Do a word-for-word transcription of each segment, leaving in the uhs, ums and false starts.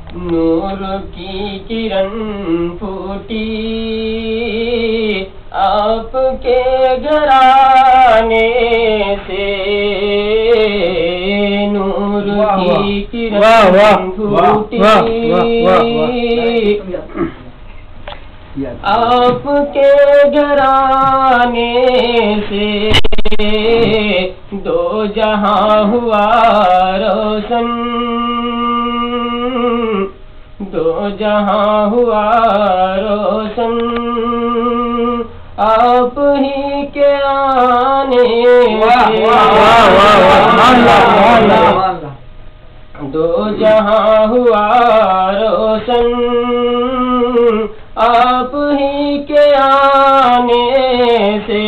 نور کی کرن پھوٹی آپ کے گھرانے سے، نور کی کرن پھوٹی آپ کے گھرانے سے، دو جہاں ہوا روشن، دو جہاں ہوا روشن، آپ ہی کے آنے سے، دو جہاں ہوا روشن، آپ ہی کے آنے سے،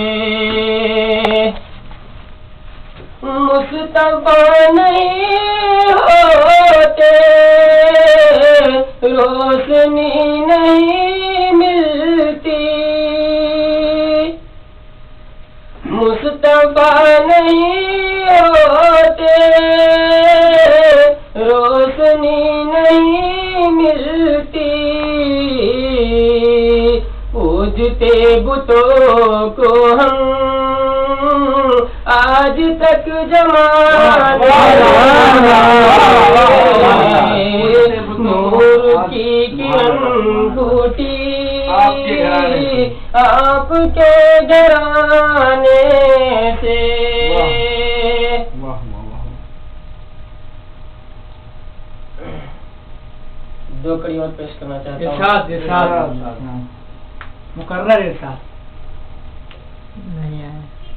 مصطفیٰ نہیں ہوتے روشنی نہیں ملتی، مصطفیٰ نہیں ہوتے روشنی نہیں ملتی، پوجتے بتوں کو ہم آج تک زمانے، نور کی کرن پھوٹی آپ کے گھرانے سے۔ دو کڑی اور پیش کرنا چاہتا ہوں۔ مقرر ارشاد نہیں ہے،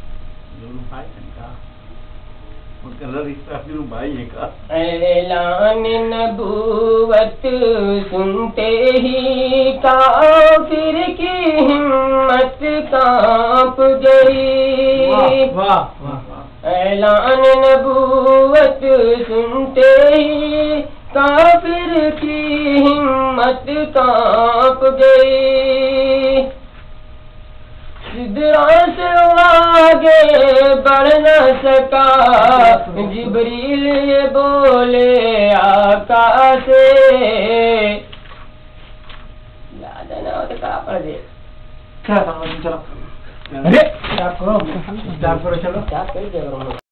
اعلان نبوت سنتے ہی کافر کی ہمت کانپ گئی، اعلان نبوت سنتے ہی کافر کی ہمت کانپ گئی، سدرا سے آگے بڑھ نہ سکا، جبریل یہ بولے آقا سے، یاد ہے نا وہ تو کہا پڑھ دے، چلو چلو چلو چلو چلو